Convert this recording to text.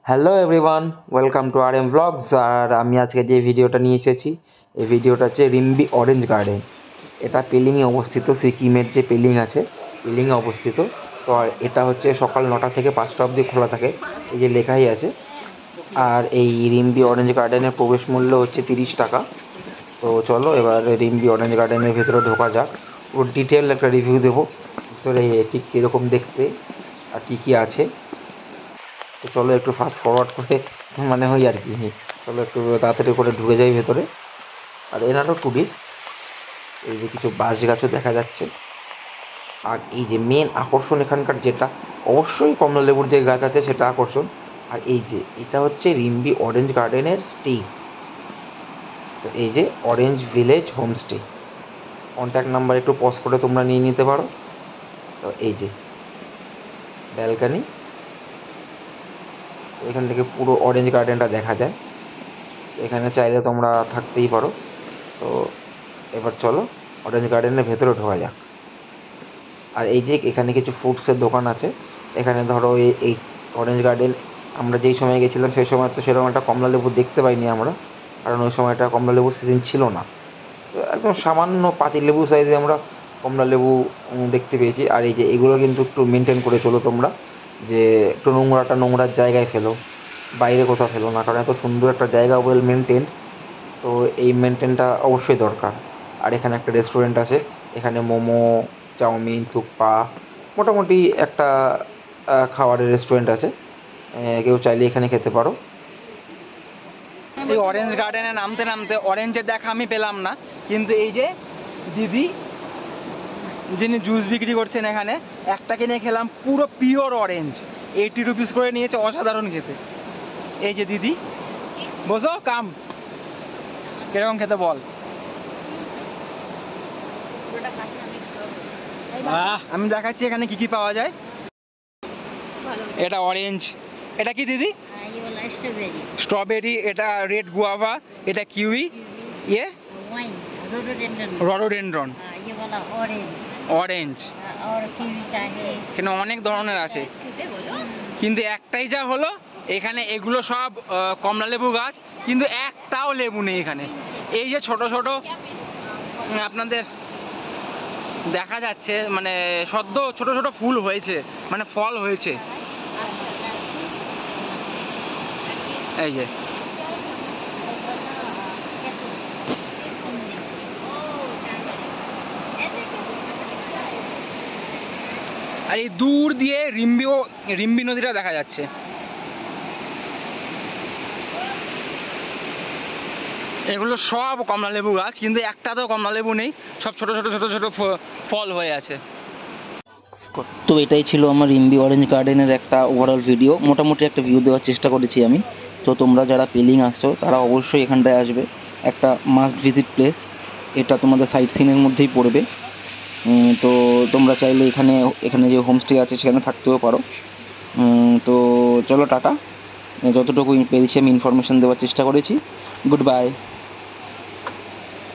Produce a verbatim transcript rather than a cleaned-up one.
Hello everyone, welcome to R M blogs. আর আমি আজকে যে ভিডিওটা নিয়ে এসেছি, এই ভিডিওটা হচ্ছে রিম্বি অরেঞ্জ গার্ডেন। এটা পেলিংয়ে অবস্থিত, সিকিমের যে পেলিং আছে পেলিংয়ে অবস্থিত। তো আর এটা হচ্ছে সকাল নটা থেকে পাঁচটা অবধি খোলা থাকে, এই যে লেখাই আছে। আর এই রিম্বি অরেঞ্জ গার্ডেনের প্রবেশ মূল্য হচ্ছে তিরিশ টাকা। তো চলো এবার রিম্বি অরেঞ্জ গার্ডেনের ভেতরে ঢোকা যাক। ওর ডিটেল একটা রিভিউ দেবো, ভিতরে ঠিক কীরকম দেখতে আর কী কী আছে। তো চলো একটু ফাস্ট ফরওয়ার্ড করে মানে হই আর কি। চলো একটু তাড়াতাড়ি করে ঢুকে যাই ভেতরে। আর এনারও টুরিস্ট, এই যে কিছু বাঁশ গাছও দেখা যাচ্ছে। আর এই যে মেন আকর্ষণ এখানকার যেটা, অবশ্যই কমলা লেবুর যে গাছ আছে সেটা আকর্ষণ। আর এই যে এটা হচ্ছে রিম্বি অরেঞ্জ গার্ডেনের স্টে। তো এই যে orange village homestay, contact number একটু পজ করে তোমরা নিয়ে নিতে পারো। তো এই যে ব্যালকানি, এখান থেকে পুরো অরেঞ্জ গার্ডেনটা দেখা যায়। এখানে চাইলে তোমরা থাকতেই পারো। তো এবার চলো অরেঞ্জ গার্ডেনের ভেতরে ঢোকা যাক। আর এই যে এখানে কিছু ফ্রুটসের দোকান আছে। এখানে ধরো এই এই অরেঞ্জ গার্ডেন আমরা যেই সময় গেছিলাম সেই সময় তো সেরকম একটা কমলা লেবু দেখতে পাইনি আমরা, কারণ ওই সময়টা কমলা লেবুর সিজন ছিল না। তো একদম সামান্য পাতি লেবু সাইজে আমরা কমলা লেবু দেখতে পেয়েছি। আর এই যে এগুলো কিন্তু একটু মেনটেন করে চলো তোমরা, যে একটু নোংরাটা নোংরার জায়গায় ফেলো, বাইরে কোথাও ফেলো না, কারণ এত সুন্দর একটা জায়গা ওয়েল মেনটেন। তো এই মেনটেনটা অবশ্যই দরকার। আর এখানে একটা রেস্টুরেন্ট আছে, এখানে মোমো, চাউমিন, থুকপা, মোটামুটি একটা খাবারের রেস্টুরেন্ট আছে, কেউ চাইলে এখানে খেতে পারো। এই অরেঞ্জ গার্ডেনে নামতে নামতে অরেঞ্জের দেখা আমি পেলাম না, কিন্তু এই যে দিদি যিনি জুস বিক্রি করছেন এখানে, একটা কিনে খেলাম পুরো পিওর অরেঞ্জ, এইটি রুপিস করে নিয়েছে, অসাধারণ খেতে। এই যে দিদি, বসো, কাম কিরকম খেতে বল। আমি দেখাচ্ছি এখানে কি কি পাওয়া যায়। এটা অরেঞ্জ, এটা কি দিদি? স্ট্রবেরি, এটা রেড গুয়াভা, এটা কিউই, ইয়ে রডোডেন্ড্রন, অরেঞ্জ। এখানে অনেক ধরনের আছে, কিন্তু একটাই যা হলো এখানে এগুলো সব কমলা লেবু গাছ, কিন্তু একটাও লেবু নেই এখানে। এই যে ছোট ছোট আপনাদের দেখা যাচ্ছে, মানে সদ্য ছোট ছোট ফুল হয়েছে, মানে ফল হয়েছে। এই যে আর এই দূর দিয়ে রিম্বিও রিম্বি নদীটা দেখা যাচ্ছে। এগুলো সব কমলা লেবু গাছ, কিন্তু একটা তো কমলা লেবু নেই, সব ছোট ছোট ছোট ছোট ফল হয়ে আছে। তো এটাই ছিল আমার রিম্বি অরেঞ্জ গার্ডেনের একটা ওভারঅল ভিডিও, মোটামুটি একটা ভিউ দেওয়ার চেষ্টা করেছি আমি। তো তোমরা যারা পেলিং আসছো তারা অবশ্যই এখানটায় আসবে, একটা মাস্ট ভিজিট প্লেস। এটা তোমাদের সাইট সিনের মধ্যেই পড়বে। তো তোমরা চাইলে এখানে এখানে যে হোমস্টে আছে সেখানে থাকতেও পারো। তো চলো টাটা, যতটুকু পেরেছি আমি ইনফরমেশান দেওয়ার চেষ্টা করেছি। Good by.